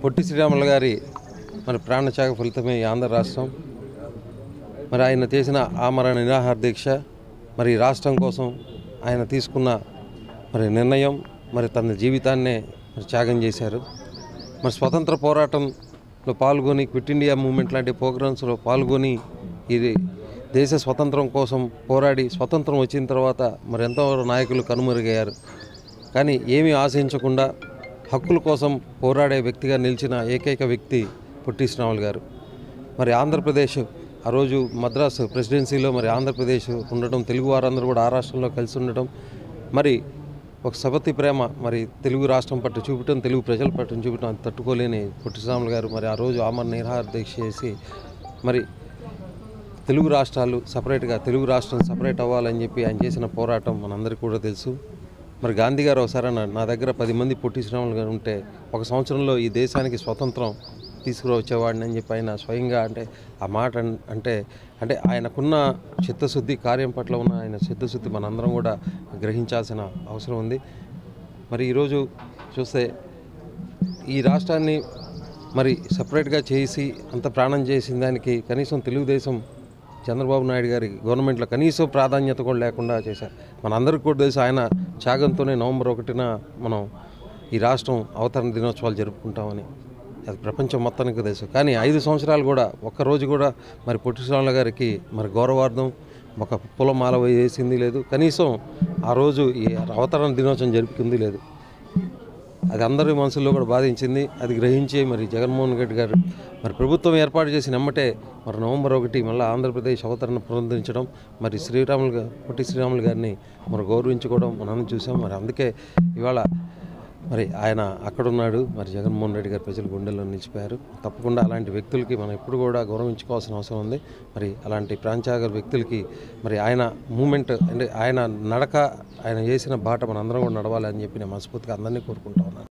పొట్టి శ్రీరాములు గారి మరి ప్రాణత్యాగ ఫలితమే ఈ ఆంధ్ర రాష్ట్రం. మరి ఆయన చేసిన ఆమరణ నిరాహార దీక్ష, మరి రాష్ట్రం కోసం ఆయన తీసుకున్న మరి నిర్ణయం, మరి తన జీవితాన్నే మరి త్యాగం చేశారు. మరి స్వతంత్ర పోరాటంలో పాల్గొని, క్విట్ ఇండియా మూవ్మెంట్ లాంటి ప్రోగ్రామ్స్లో పాల్గొని ఇది దేశ స్వతంత్రం కోసం పోరాడి స్వతంత్రం వచ్చిన తర్వాత మరి ఎంతో నాయకులు కనుమరుగయ్యారు. కానీ ఏమీ ఆశించకుండా హక్కుల కోసం పోరాడే వ్యక్తిగా నిలిచిన ఏకైక వ్యక్తి పొట్టి శ్రీరాములు గారు. మరి ఆంధ్రప్రదేశ్ ఆ రోజు మద్రాసు ప్రెసిడెన్సీలో మరి ఆంధ్రప్రదేశ్ ఉండటం, తెలుగు వారందరూ కూడా ఆ రాష్ట్రంలో కలిసి ఉండటం, మరి ఒక సపతి ప్రేమ మరి తెలుగు రాష్ట్రం పట్ల చూపటం, తెలుగు ప్రజల పట్ల చూపటం అది తట్టుకోలేని పొట్టి శ్రీరాములు గారు మరి ఆ రోజు ఆమరణ నిరాహార దీక్ష చేసి మరి తెలుగు రాష్ట్రాలు సపరేట్గా, తెలుగు రాష్ట్రం సపరేట్ అవ్వాలని చెప్పి ఆయన చేసిన పోరాటం మనందరికీ కూడా తెలుసు. మరి గాంధీ గారు ఒకసారి నా దగ్గర 10 మంది పొట్టి శ్రీరాములు గారు ఉంటే 1 సంవత్సరంలో ఈ దేశానికి స్వతంత్రం తీసుకువచ్చేవాడిని అని చెప్పి ఆయన స్వయంగా ఆ మాట అంటే ఆయనకున్న చిత్తశుద్ధి, కార్యం పట్ల ఉన్న ఆయన చిత్తశుద్ధి మనందరం కూడా గ్రహించాల్సిన అవసరం ఉంది. మరి ఈరోజు చూస్తే ఈ రాష్ట్రాన్ని మరి సపరేట్గా చేసి అంత ప్రాణం చేసిన దానికి కనీసం తెలుగుదేశం చంద్రబాబు నాయుడు గారి గవర్నమెంట్లో కనీసం ప్రాధాన్యత కూడా లేకుండా చేశారు. మనందరికీ కూడా తెలుసు ఆయన త్యాగంతోనే నవంబర్ 1న మనం ఈ రాష్ట్రం అవతరణ దినోత్సవాలు జరుపుకుంటామని. అది ప్రపంచం మొత్తానికి తెలుసు. కానీ 5 సంవత్సరాలు కూడా ఒక్కరోజు కూడా మరి పొట్టి శ్రీరాములు గారికి మరి గౌరవార్థం ఒక పూలమాల వేసింది లేదు. కనీసం ఆ రోజు ఈ అవతరణ దినోత్సవం జరుపుకుంది లేదు. అది అందరి మనసుల్లో కూడా బాధించింది. అది గ్రహించి మరి జగన్మోహన్ రెడ్డి గారు మరి ప్రభుత్వం ఏర్పాటు చేసిన వెంబటే మరి నవంబర్ 1 మళ్ళీ ఆంధ్రప్రదేశ్ అవతరణ పునరుద్ధరించడం, మరి పొట్టి శ్రీరాములు గారిని మరి గౌరవించుకోవడం మనం చూసాం. మరి అందుకే ఇవాళ మరి ఆయన అక్కడున్నాడు. మరి జగన్మోహన్ రెడ్డి గారు ప్రజల గుండెల్లో నిలిచిపోయారు. తప్పకుండా అలాంటి వ్యక్తులకి మనం ఎప్పుడు కూడా గౌరవించుకోవాల్సిన అవసరం ఉంది. మరి అలాంటి ప్రాంత్యాగ వ్యక్తులకి మరి ఆయన మూమెంట్ ఆయన నడక, ఆయన చేసిన బాట మనందరం కూడా నడవాలని చెప్పి నేను మనస్ఫూర్తిగా అందరినీ కోరుకుంటా ఉన్నాను.